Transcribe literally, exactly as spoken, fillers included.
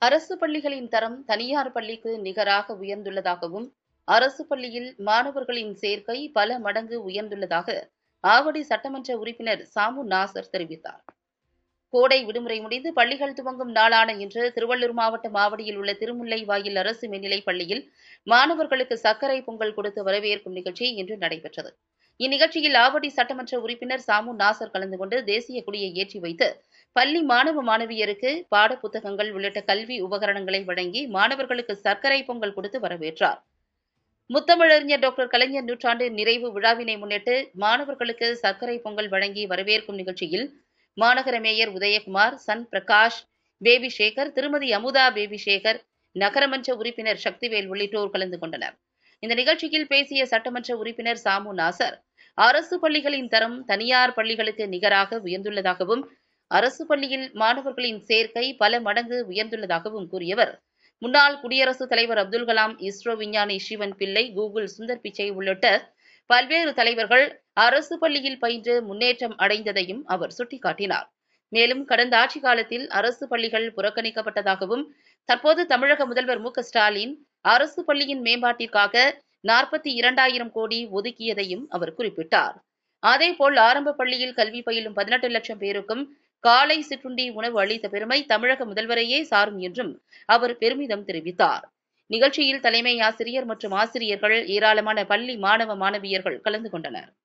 அரசு பள்ளிகளின் தரம் தனியார் பள்ளிக்கு நிகராக உயர்ந்துள்ளதாகவும், அரசு பள்ளியில் மாணவர்களின் சேர்க்கை பல மடங்கு உயர்ந்துள்ளதாக ஆவடி சட்டமன்ற உறுப்பினர் சாமு நாசர் தெரிவித்தார். கோடை விடுமுறை முடிந்து பள்ளிகள் துவங்கும் நாளான இன்று திருவள்ளூர் மாவட்டம் ஆவடியில் உள்ள திருமுல்லைவாயில் அரசு மேல்நிலைப் பள்ளியில் மாணவர்களுக்கு சர்க்கரை பொங்கல் கொடுத்து வரவேற்கும் நிகழ்ச்சி இன்று நடைபெற்றது. இந்நிகழ்ச்சியில் ஆவடி சட்டமன்ற உறுப்பினர் சாமு நாசர் கலந்து கொண்டு தேசிய கொடியை ஏற்றி வைத்து பள்ளி மாணவ மாணவியருக்கு பாட புத்தகங்கள் உள்ளிட்ட கல்வி உபகரணங்களை வழங்கி மாணவர்களுக்கு சர்க்கரை பொங்கல் கொடுத்து வரவேற்றார். முத்தமிழறிஞர் டாக்டர் கலைஞர் நூற்றாண்டு நிறைவு விழாவினை முன்னிட்டு மாணவர்களுக்கு சர்க்கரை பொங்கல் வழங்கி வரவேற்கும் நிகழ்ச்சியில் மாநகர மேயர் உதயகுமார், சன் பிரகாஷ், பேபி சேகர், திருமதி அமுதா பேபி சேகர், நகரமன்ற உறுப்பினர் சக்திவேல் உள்ளிட்டோர் கலந்து கொண்டனர். இந்த நிகழ்ச்சியில் பேசிய சட்டமன்ற உறுப்பினர் சாமு நாசர், அரசு பள்ளிகளின் தரம் தனியார் பள்ளிகளுக்கு நிகராக உயர்ந்துள்ளதாகவும், அரசு பள்ளியில் மாணவர்களின் சேர்க்கை பல மடங்கு உயர்ந்துள்ளதாகவும் கூறியவர், முன்னாள் குடியரசுத் தலைவர் அப்துல் கலாம், இஸ்ரோ விஞ்ஞானி சிவன் பிள்ளை, கூகுள் சுந்தர் பிச்சை உள்ளிட்ட பல்வேறு தலைவர்கள் அரசு பள்ளியில் பயின்று முன்னேற்றம் அடைந்ததையும் அவர் சுட்டிக்காட்டினார். மேலும் கடந்த ஆட்சிக் காலத்தில் அரசு பள்ளிகள் புறக்கணிக்கப்பட்டதாகவும், தற்போது தமிழக முதல்வர் மு க ஸ்டாலின் அரசு பள்ளியின் மேம்பாட்டிற்காக நாற்பத்தி இரண்டாயிரம் கோடி ஒதுக்கியதையும் அவர் குறிப்பிட்டார். அதேபோல் ஆரம்ப பள்ளியில் கல்வி பயிலும் பதினெட்டு லட்சம் பேருக்கும் காலை சிற்றுண்டி உணவு அளித்த பெருமை தமிழக முதல்வரையே சாரும் என்றும் அவர் பெருமிதம் தெரிவித்தார். நிகழ்ச்சியில் தலைமை ஆசிரியர் மற்றும் ஆசிரியர்கள், ஏராளமான பள்ளி மாணவ மாணவியர்கள் கலந்து கொண்டனர்.